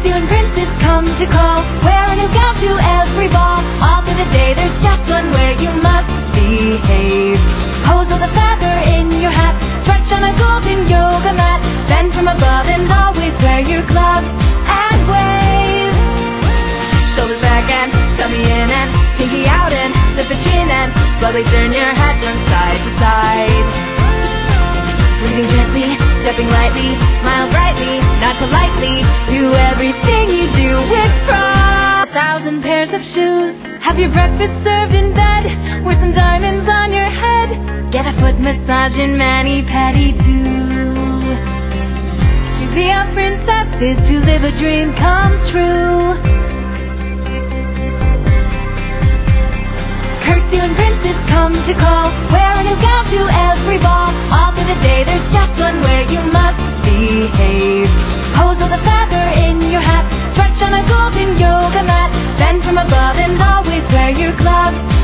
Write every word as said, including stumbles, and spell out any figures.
Curfew and princess come to call. Wear a new gown to every ball. All through the day there's just one where you must behave. Pose with a feather in your hat. Stretch on a golden yoga mat. Bend from above and always wear your gloves and wave. Shoulders back and tummy in and pinky out and lift the chin and slowly turn your head from side to side. Breathing gently, stepping lightly, smile brightly, not politely. Do everything you do with pride. A thousand pairs of shoes. Have your breakfast served in bed with some diamonds on your head. Get a foot massage and mani-pedi too. To be a princess is to live a dream come true. Curfew and princess come to call. Wear a new gown to every ball. All through the day there's just one where you must behave. Pose with a feather in your hat. Stretch on a golden yoga mat. Bend from above and always wear your gloves